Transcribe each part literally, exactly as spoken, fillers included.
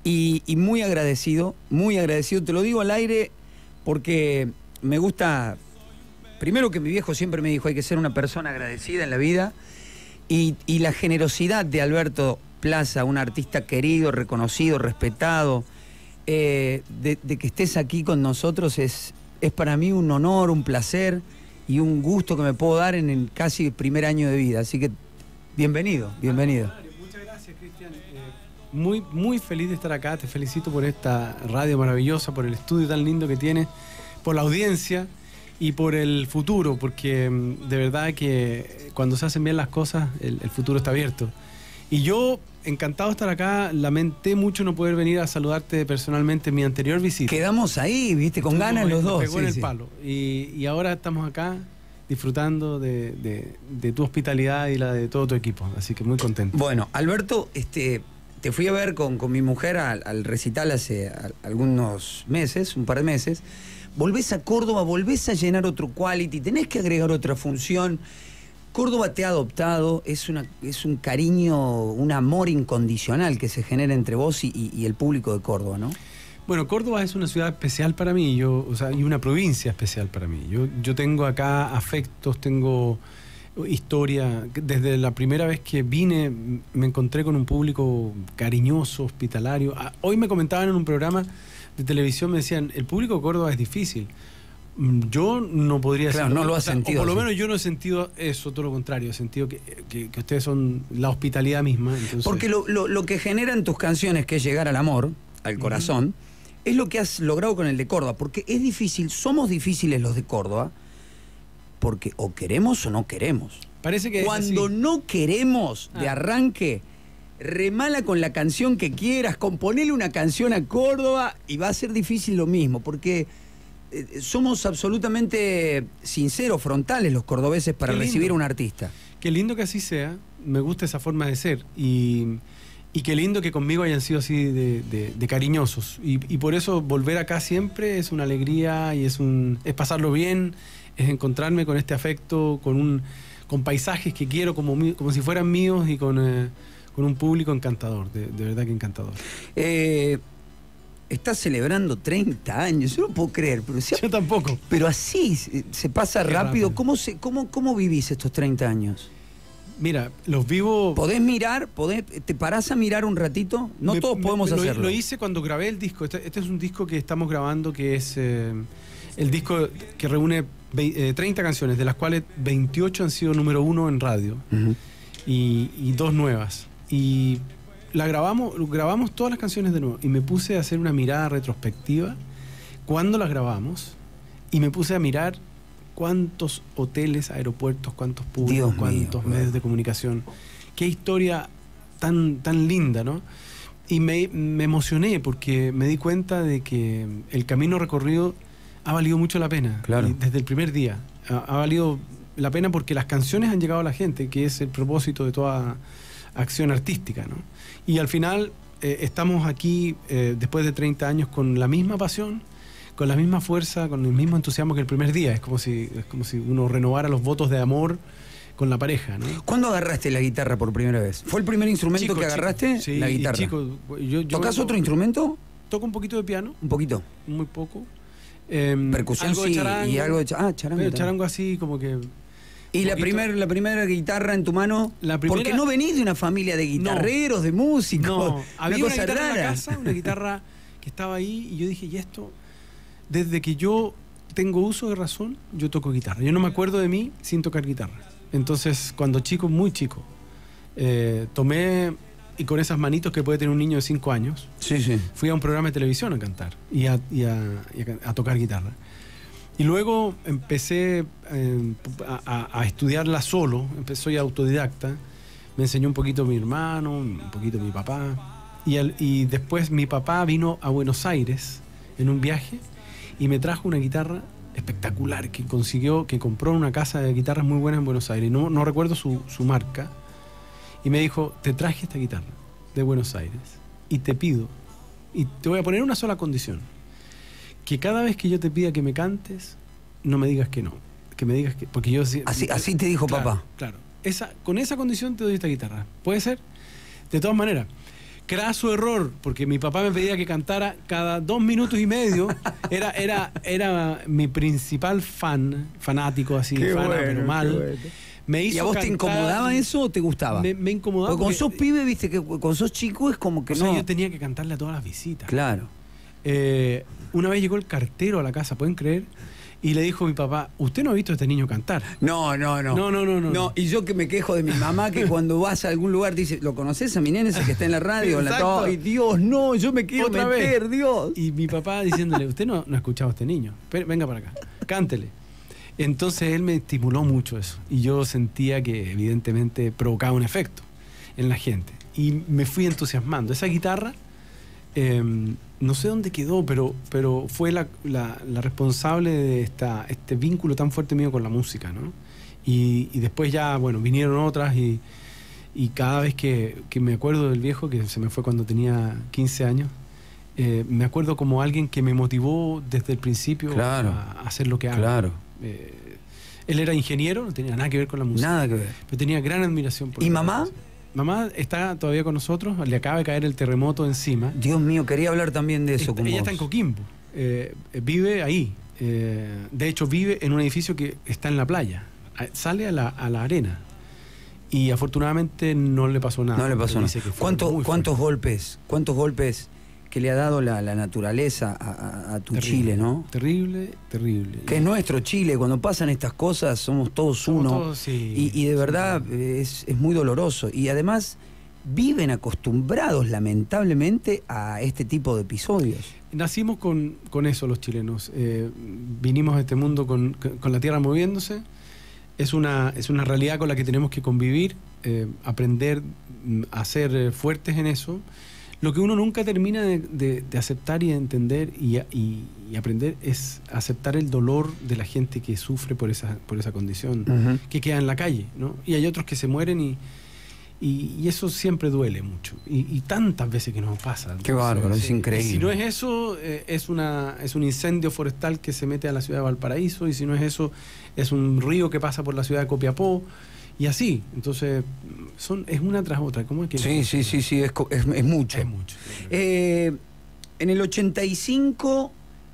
Y, y muy agradecido, muy agradecido. Te lo digo al aire porque me gusta... Primero que mi viejo siempre me dijo, hay que ser una persona agradecida en la vida. Y, y la generosidad de Alberto Plaza, un artista querido, reconocido, respetado, eh, de, de que estés aquí con nosotros es, es para mí un honor, un placer y un gusto que me puedo dar en el casi primer año de vida. Así que bienvenido, bienvenido. Muchas gracias, Cristian. Eh, muy, muy feliz de estar acá. Te felicito por esta radio maravillosa, por el estudio tan lindo que tienes, por la audiencia y por el futuro, porque de verdad que cuando se hacen bien las cosas, el, el futuro está abierto. Y yo, encantado de estar acá, lamenté mucho no poder venir a saludarte personalmente en mi anterior visita. Quedamos ahí, viste, con Estuvimos, ganas los nos dos. pegó Sí, en el sí. palo. Y, y ahora estamos acá disfrutando de, de, de tu hospitalidad y la de todo tu equipo. Así que muy contento. Bueno, Alberto, este, te fui a ver con, con mi mujer al, al recital hace a, algunos meses, un par de meses. Volvés a Córdoba, volvés a llenar otro quality, tenés que agregar otra función. Córdoba te ha adoptado, es, una, es un cariño, un amor incondicional que se genera entre vos y, y, y el público de Córdoba, ¿no? Bueno, Córdoba es una ciudad especial para mí, yo, o sea, y una provincia especial para mí. Yo, yo tengo acá afectos, tengo historia. Desde la primera vez que vine me encontré con un público cariñoso, hospitalario. Hoy me comentaban en un programa de televisión, me decían, el público de Córdoba es difícil. Yo no podría claro, decirlo. no lo has o sea, sentido. O por lo así. menos yo no he sentido eso, todo lo contrario. He sentido que, que, que ustedes son la hospitalidad misma. Entonces... Porque lo, lo, lo que generan tus canciones, que es llegar al amor, al corazón, uh-huh. es lo que has logrado con el de Córdoba. Porque es difícil, somos difíciles los de Córdoba, porque o queremos o no queremos. Parece que Cuando es así. no queremos de ah. arranque, remala con la canción que quieras, componele una canción a Córdoba y va a ser difícil lo mismo, porque eh, somos absolutamente sinceros, frontales los cordobeses para recibir a un artista. Qué lindo que así sea, me gusta esa forma de ser y, y qué lindo que conmigo hayan sido así de, de, de cariñosos y, y por eso volver acá siempre es una alegría y es, un, es pasarlo bien, es encontrarme con este afecto, con, un, con paisajes que quiero como, como si fueran míos y con... Eh, con un público encantador, de, de verdad que encantador. Eh, estás celebrando treinta años, yo no puedo creer. Pero si, yo tampoco. Pero así se, se pasa rápido. rápido. ¿Cómo, se, cómo, ¿Cómo vivís estos treinta años? Mira, los vivo... ¿Podés mirar? Podés, ¿Te parás a mirar un ratito? No me, todos podemos me, hacerlo. Lo, lo hice cuando grabé el disco. Este, este es un disco que estamos grabando que es eh, el disco que reúne eh, treinta canciones, de las cuales veintiocho han sido número uno en radio uh-huh. y, y dos nuevas. Y la grabamos, grabamos todas las canciones de nuevo y me puse a hacer una mirada retrospectiva cuando las grabamos y me puse a mirar cuántos hoteles, aeropuertos, cuántos públicos, Dios cuántos mío, medios de comunicación. Qué historia tan, tan linda, ¿no? Y me, me emocioné porque me di cuenta de que el camino recorrido ha valido mucho la pena. Claro. Y desde el primer día ha, ha valido la pena porque las canciones han llegado a la gente, que es el propósito de toda acción artística, ¿no? Y al final eh, estamos aquí eh, después de treinta años con la misma pasión, con la misma fuerza, con el mismo entusiasmo que el primer día. Es como si, es como si uno renovara los votos de amor con la pareja, ¿no? ¿Cuándo agarraste la guitarra por primera vez? ¿Fue el primer instrumento chico, que agarraste? Chico, sí, la guitarra. Chico, yo, yo ¿Tocás vengo, otro instrumento? Toco un poquito de piano. Un poquito. Muy poco. Eh, Percusión algo sí, de charango, y algo de charango. Ah, charango. Pero charango así como que... ¿Y la primera la primer guitarra en tu mano? La primera... Porque no venís de una familia de guitarreros, no, de músicos. No, había una, una guitarra rara. en la casa, una guitarra que estaba ahí y yo dije, ¿y esto? Desde que yo tengo uso de razón, yo toco guitarra. Yo no me acuerdo de mí sin tocar guitarra. Entonces, cuando chico, muy chico, eh, tomé, y con esas manitos que puede tener un niño de cinco años, sí, sí. fui a un programa de televisión a cantar y a, y a, y a, a tocar guitarra. Y luego empecé eh, a, a estudiarla solo, soy autodidacta, me enseñó un poquito mi hermano, un poquito mi papá, y, al, y después mi papá vino a Buenos Aires en un viaje y me trajo una guitarra espectacular que consiguió, que compró en una casa de guitarras muy buena en Buenos Aires, no, no recuerdo su, su marca, y me dijo, te traje esta guitarra de Buenos Aires y te pido, y te voy a poner una sola condición, que cada vez que yo te pida que me cantes, no me digas que no, que me digas que... Porque yo... Así, así te dijo claro, papá. Claro, esa, con esa condición te doy esta guitarra, ¿puede ser? De todas maneras, Craso error, porque mi papá me pedía que cantara cada dos minutos y medio. Era, era, era mi principal fan, fanático así, Qué fana, bueno, pero mal. qué bueno. Me hizo ¿Y a vos cantar, te incomodaba eso o te gustaba? Me, me incomodaba. Porque cuando porque, sos pibe, viste que cuando sos chico es como que o no. sea, yo tenía que cantarle a todas las visitas. Claro. Eh, una vez llegó el cartero a la casa, ¿pueden creer? Y le dijo a mi papá, ¿usted no ha visto a este niño cantar? No, no, no. No, no, no, no. No, y yo que me quejo de mi mamá que cuando vas a algún lugar dice, ¿lo conoces a mi nene ese que está en la radio? La Exacto. Ay, Dios, no, yo me quiero Otra meter, vez. Dios. Y mi papá diciéndole, usted no, no ha escuchado a este niño. Pero, venga para acá, cántele. Entonces él me estimuló mucho eso. Y yo sentía que evidentemente provocaba un efecto en la gente. Y me fui entusiasmando. Esa guitarra, eh, no sé dónde quedó, pero, pero fue la, la, la responsable de esta, este vínculo tan fuerte mío con la música, ¿no? Y, y después ya, bueno, vinieron otras y, y cada vez que, que me acuerdo del viejo, que se me fue cuando tenía quince años, eh, me acuerdo como alguien que me motivó desde el principio Claro. a, a hacer lo que hago. Claro. Eh, él era ingeniero, no tenía nada que ver con la música. Nada que ver. Pero tenía gran admiración por ¿Y la mamá? música. Mamá está todavía con nosotros, le acaba de caer el terremoto encima. Dios mío, quería hablar también de eso Está- con ella vos. está en Coquimbo, eh, vive ahí. Eh, de hecho, vive en un edificio que está en la playa. A- Sale a la, a la arena. Y afortunadamente no le pasó nada. No le pasó Pero nada. dice que fue ¿Cuánto- muy ¿Cuántos fuerte. golpes? ¿Cuántos golpes que le ha dado la, la naturaleza a, a- a tu Terrible, Chile, no? Terrible, terrible. Que es nuestro Chile. Cuando pasan estas cosas somos todos Somos uno. todos, sí. y, y de verdad es, es muy doloroso. Y además viven acostumbrados lamentablemente a este tipo de episodios. Nacimos con, con eso los chilenos. Eh, vinimos a este mundo con, con la tierra moviéndose. Es una, es una realidad con la que tenemos que convivir, eh, aprender mm, a ser eh, fuertes en eso. Lo que uno nunca termina de, de- de aceptar y de entender y, a- y- y aprender es aceptar el dolor de la gente que sufre por esa, por esa condición, Ujú. que queda en la calle, ¿no? Y hay otros que se mueren y, y, y eso siempre duele mucho. Y, y tantas veces que nos pasa. Qué bárbaro, es increíble. Y si no es eso, eh, es, una, es un incendio forestal que se mete a la ciudad de Valparaíso, y si no es eso, es un río que pasa por la ciudad de Copiapó, y así. Entonces, son, es una tras otra. ¿Cómo es que Sí, sí, sí, sí, es, co- es- es mucho. Es mucho. Eh, en el ochenta y cinco,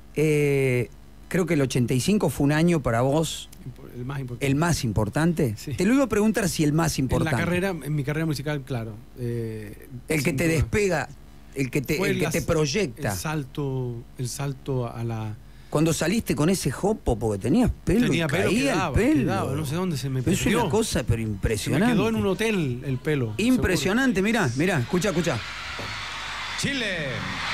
eh, creo que el ochenta y cinco fue un año para vos El más importante. el más importante. Sí. Te lo iba a preguntar si el más en importante. la carrera, en mi carrera musical, claro. eh, El que sin te duda. despega, el que te, Fue el que las- te proyecta. El salto, el salto a la... Cuando saliste con ese jopo, porque tenías pelo Tenía y pelo, caía quedaba, el pelo. quedaba, no sé dónde se me Pero es perdió. una cosa, pero Se me impresionante. quedó en un hotel el pelo. Impresionante, mirá, mirá, escucha, escucha. Chile.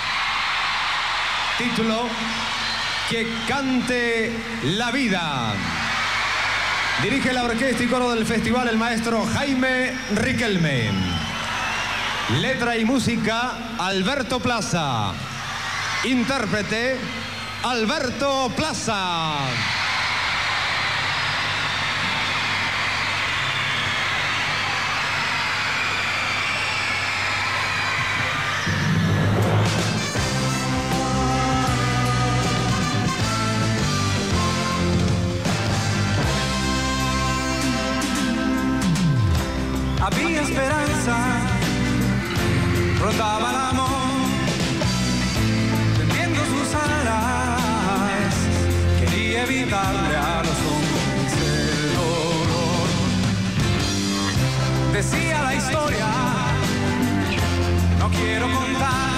Título: Que cante la vida. Dirige la orquesta y coro del festival el maestro Jaime Riquelme. Letra y música: Alberto Plaza. Intérprete: Alberto Plaza. Había esperanza, rondaba el amor, tendiendo sus alas, quería evitarle a los hombres el dolor. Decía la historia, no quiero contar,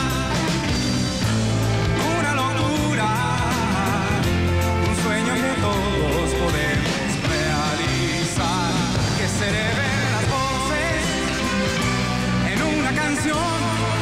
una locura, un sueño que todos podemos realizar, que se revelen las voces en una canción,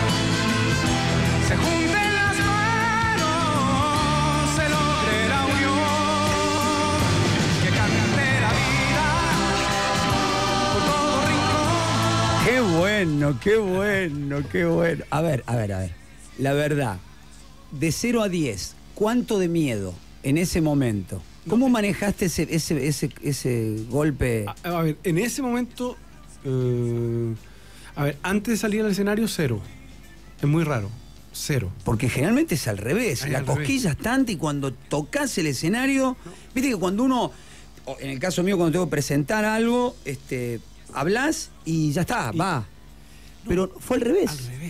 se junten las manos, se logre la unión, que cante la vida por todo rincón. Qué bueno, qué bueno, qué bueno. A ver, a ver, a ver. La verdad, de cero a diez, ¿cuánto de miedo en ese momento? ¿Cómo manejaste ese, ese, ese, ese golpe? A, a ver, en ese momento, eh, a ver, antes de salir al escenario, cero. Es muy raro, cero. Porque generalmente es al revés. Ay, la al cosquilla es tanta y cuando tocas el escenario, viste que cuando uno, o en el caso mío, cuando tengo que presentar algo, este, hablas y ya está, Y- va. Pero fue al revés. Al revés, fíjate.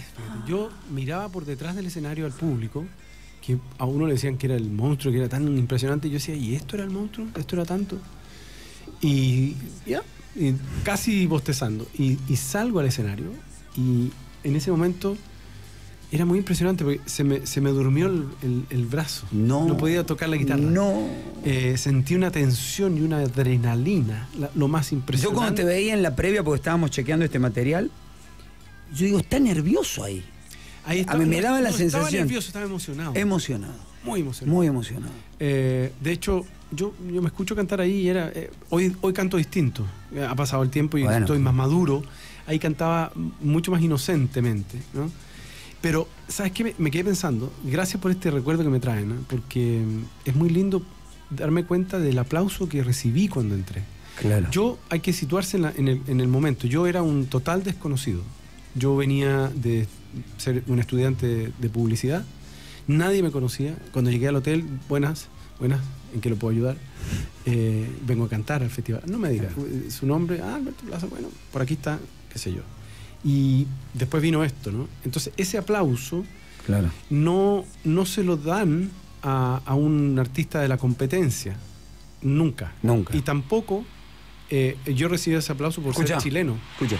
yo miraba por detrás del escenario al público, que a uno le decían que era el monstruo, que era tan impresionante, y yo decía, ¿y esto era el monstruo? ¿Esto era tanto? Y ya, y casi bostezando. Y, y salgo al escenario, y en ese momento era muy impresionante, porque se me, se me durmió el, el, el brazo. No. No podía tocar la guitarra. No. Eh, sentí una tensión y una adrenalina, la, lo más impresionante. Yo cuando te veía en la previa, porque estábamos chequeando este material, yo digo, está nervioso ahí. Ahí estaba, a mí me daba la no, sensación. Estaba nervioso, estaba emocionado. Emocionado. Muy emocionado. Muy emocionado. Eh, de hecho, yo, yo me escucho cantar ahí y era. Eh, hoy, hoy canto distinto. Eh, Ha pasado el tiempo y Bueno. estoy más maduro. Ahí cantaba mucho más inocentemente, ¿no? Pero, ¿sabes qué? Me, me quedé pensando, gracias por este recuerdo que me traen, ¿no? Porque es muy lindo darme cuenta del aplauso que recibí cuando entré. Claro. Yo, hay que situarse en, la- en el, en el momento. Yo era un total desconocido. Yo venía de ser un estudiante de publicidad. Nadie me conocía. Cuando llegué al hotel, buenas, buenas, ¿en qué lo puedo ayudar? Eh, vengo a cantar al festival. No me diga eh, su nombre. Ah, Alberto Plaza, bueno, por aquí está, qué sé yo. Y después vino esto, ¿no? Entonces, ese aplauso Claro. no, no se lo dan a, a un artista de la competencia. Nunca. Nunca. Y tampoco eh, yo recibí ese aplauso por Escucha. ser chileno. Escucha.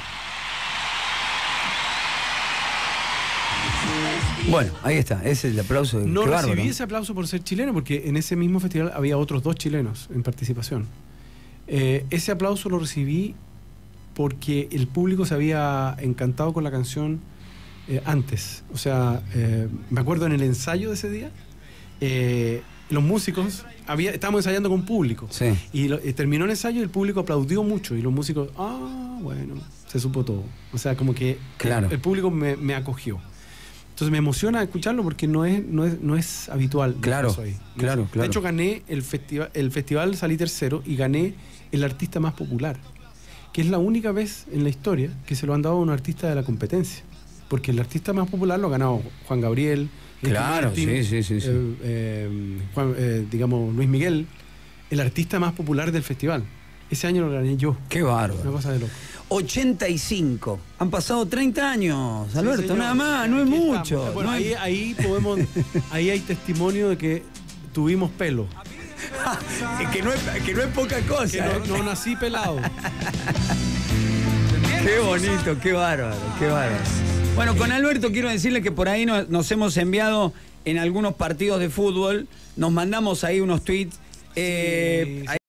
Bueno, ahí está, ese es el aplauso. No Qué recibí bárbaro. ese aplauso por ser chileno, porque en ese mismo festival había otros dos chilenos en participación. Eh, ese aplauso lo recibí porque el público se había encantado con la canción eh, antes. O sea, eh, me acuerdo en el ensayo de ese día, eh, los músicos, había, estábamos ensayando con público. Sí. Y, lo- y terminó el ensayo y el público aplaudió mucho. Y los músicos, ah, bueno, se supo todo. O sea, como que Claro. el, el público me, me acogió. Entonces me emociona escucharlo porque no es, no es, no es habitual. lo que Claro, pasó ahí. No claro, es- claro. De hecho, gané el festival, el festival, salí tercero y gané el artista más popular. Que es la única vez en la historia que se lo han dado a un artista de la competencia. Porque el artista más popular lo ha ganado Juan Gabriel, Ricky Claro, Martin, sí, sí, sí, sí. eh, eh, Juan- eh, digamos, Luis Miguel, el artista más popular del festival. Ese año lo gané yo. Qué Una bárbaro. cosa de loco. ochenta y cinco. Han pasado treinta años, Sí, Alberto, señor. nada más, no es Aquí mucho. estamos. Bueno, no ahí, es- ahí podemos, ahí hay testimonio de que tuvimos pelo. que, no es, que no es poca cosa. Que ¿eh? no, no nací pelado. Qué bonito, qué bárbaro, qué bárbaro. Bueno, con Alberto quiero decirle que por ahí nos, nos hemos enviado en algunos partidos de fútbol, nos mandamos ahí unos tweets. Eh, Sí, ahí